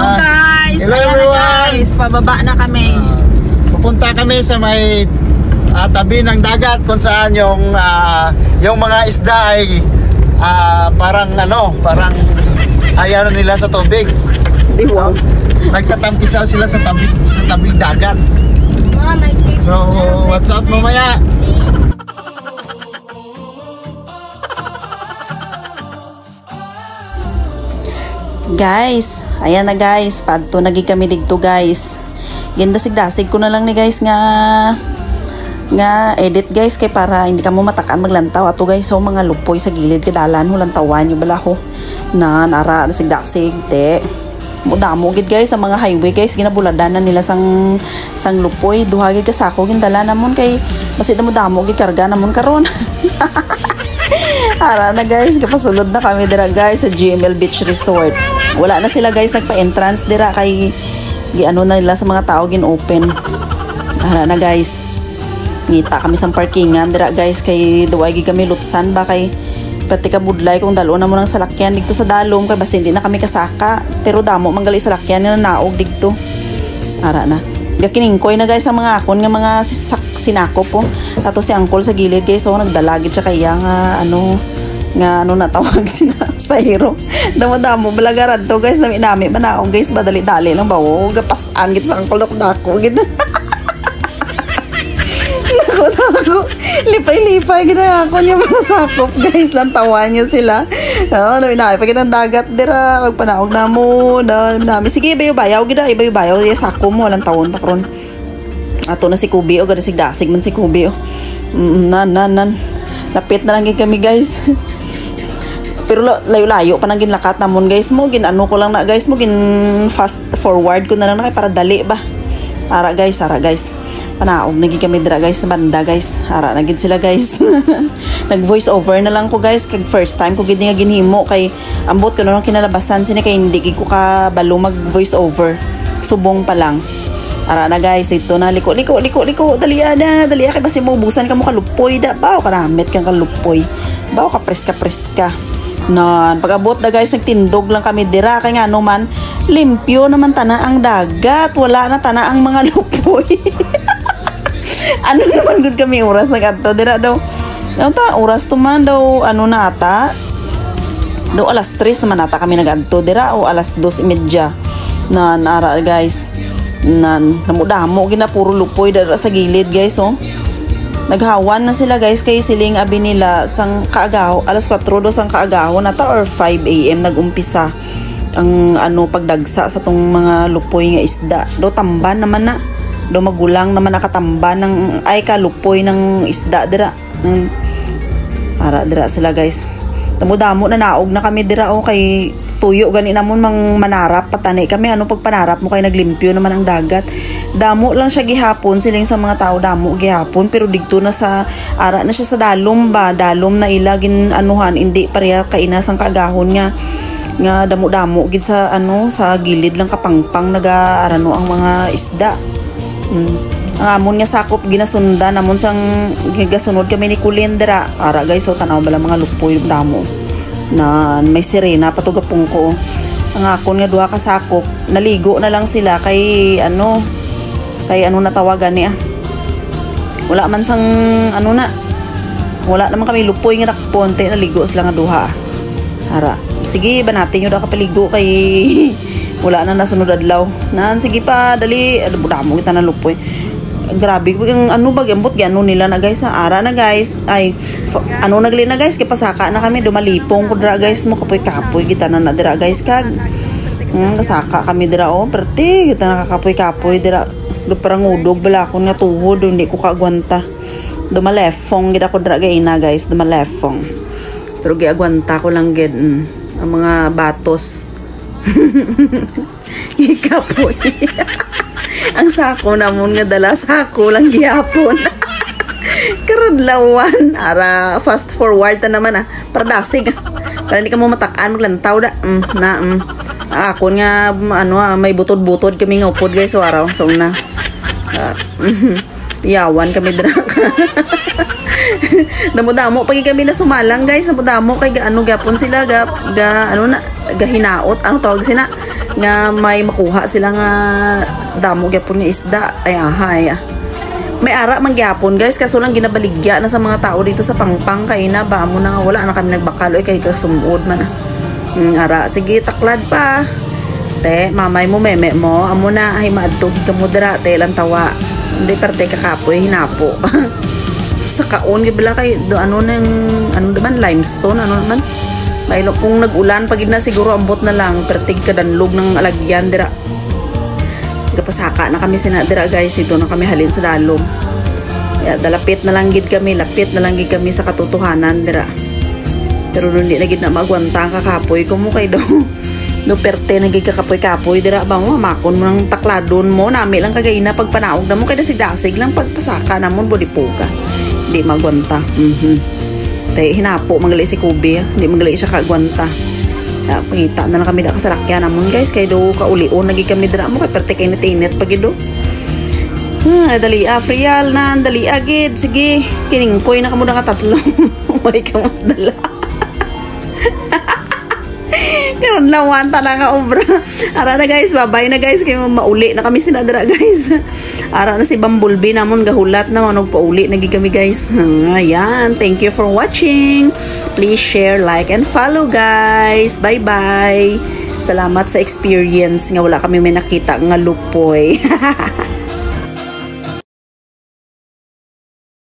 guys! Hello Ayan everyone! na guys, pababa na kami. Pupunta kami sa may tabi ng dagat kung saan yung mga isda ay parang ayaw nila sa tubig. Wow. Nagtatampisaw sila sa tabing dagat. So, what's up mamaya? Guys, ayan na guys, padto nagi kami dito guys. Gindasigdasig ko na lang ni guys nga edit guys kay para hindi ka mo matakan maglantaw ato guys. So mga lupoy sa gilid kadalan ho lantawan yung bala ho na nara sigdasig te. Mudamo gid guys sa mga highway guys, ginabuladan na nila sang lupoy. Duha gid ka sako gindala namon kay basit na mudamo gid karga namon karon. Ara na guys, kapasulod na kami dira guys sa GML Beach Resort. Wala na sila guys nagpa-entrance dira kay giano na nila sa mga tao gin-open. Ara na guys. Ngita kami sa parkingan dira guys kay duway gid kami lutsan ba kay pati ka budlay kung dalo na mo ng salakyan dito sa dalom kay basta hindi na kami kasaka pero damo manggali salakyan na naog dito. Ara na. Gakiningkoy na guys sa mga akon nga mga sinakop po. Tato si uncle sa gilid guys so nagdalagid siya kaya nga natawag sina sa hero. Damo-damo balagaran to guys nami manaong guys badali-dali lang ba o gapasan gid sa uncle dako gid. Nako lipay-lipay gid ako niya mga sakop guys lantawan niyo sila. Nami pa gid ang dagat dira kag panaog namo nami sige bayaw gid bayaw sako mo lang tawon ta karon. Ato na si Kubi o gada sigdasig man si Kubi o. Lapit na lang gid kami guys. Pero layo-layo pa nang ginlakat namon guys mo ginano ko lang na guys mo gin fast forward ko na lang na kay para dali ba. Ara guys. Panaog naging kami dira guys sa banda guys. Ara na gid sila guys. Nag voice over na lang ko guys kag first time ko gid nga ginhimo kay ambot ko nung kinalabasan sini kay hindi gid ko ka balo mag voice over. Subong pa lang. Ara na guys, ito na liko dali kay basi mo ubusan ka mo kalupoy da bao karamit kang kalupoy. Bao ka preska. Nan pag-abot na guys nagtindog lang kami dira kay nga man limpyo naman tana ang dagat, wala na tana ang mga lupoy. Ano naman gud kami oras na kadto dira daw. Ta oras to man daw na ata. Daw alas 3 naman ata kami nagadto dira o alas 2:30. Nan ara guys. Namudamo gina puro lupoy dara sa gilid guys oh. Naghawan na sila guys kay siling abi nila sang kaagaw alas 4 do sang kaagaw nata or 5 AM nagumpisa ang pagdagsa sa tong mga lupoy nga isda. Do tamban naman na. Do magulang naman nakatamban ng ay kalupoy ng isda dira. Para dira sila guys. Tamudamo na naog na kami dira oh kay tuyo gani namon mang manarap patani kami pagpanarap mo kay naglimpyo naman ang dagat. Damo lang siya gihapon siling sa mga tao damo gihapon pero digto na sa ara na siya sa dalom na ilagin hindi pareha kainas ang kaagahon nga damo-damo gid sa sa gilid lang kapangpang ang mga isda. Ang amon nga sakop ginasundan namon sang gigasunod kami ni Kulindra. Ara guys so tanaw bala mga lupoy damo. Na may sirena patugapong ko. Ang akon nga duha ka sakop naligo na lang sila kay natawagan niya. Wala man sang wala naman kami lupoy nga nakponte naligo sila nga duha. Ara sige banatin nyo daw kapaligo kay wala na nasunod adlaw. Sige pa dali damo kita na lupoy. Grabe ang ambot gano nila na guys ara na guys ay nagli na guys kay pasaka na kami dumalipong ko dira guys mo kapoy kita na dira guys kag kasaka kami dira perti kita nakakapoy dira parang udog bala ko nga tuhod hindi ko kaagwanta dumalefong gid ako dira gayna guys dumalefong pero giagwanta ko lang gid ang mga batos. Ikapoy. Ang sako namon nga dala sako lang gihapon. Karadlawan ara fast forward ta naman pardasig para hindi ka mo matakan maglantaw da akon nga may butod-butod kami nga upod guys so araw so na yawan kami dra. Damo-damo pagi kami na sumalang guys damo-damo kay gapon sila gahinaot tawag sina nga may makuha sila nga damo gyapon nga isda. Ay ahay. May ara man gyapon guys, kaso lang ginabaligya na sa mga tao dito sa Pangpang kay na ba mo na wala na kami nagbakal oy kay kasumod man. Ara sige taklad pa. Te, mamay mo meme mo, amo na ay maadtog ka mo dira te lang tawa. Hindi parte kakapoy hinapo. Sa kaon gibla kay do ano nang ano naman limestone ano naman. May kung nag-ulan pagid na siguro ambot na lang pertig kadanlog ng alagyan dira. Gapasaka na kami sina dira guys, ito na kami halin sa dalom. Ya dalapit na lang gid kami, lapit na lang gid kami sa katotohanan dira. Pero hindi na gid na magwanta ang kakapoy ko mo kay do. No perte nagig kakapoy-kapoy dira ba mo makon mo ng takladon mo nami lang kagay na pagpanaog na mo kay dasig-dasig lang pagpasaka namon body poka di magwanta tay hinapo magali si Kubi di magali siya kagwanta pangita na lang kami da kasalakyan namon guys kay do kauli-on nagig kami dira mo kay perte kay nitinit pagido dali frial na dali agid sige kiningkoy na kamo na katatlo may kamadala karon lawan talaga obra. Ara na guys, bye na guys kay mauli na kami sinadra guys. Ara na si Bumblebee namon gahulat na manog pauli nagi kami guys. Ayan, thank you for watching. Please share, like and follow guys. Bye-bye. Salamat sa experience nga wala kami may nakita nga lupoy.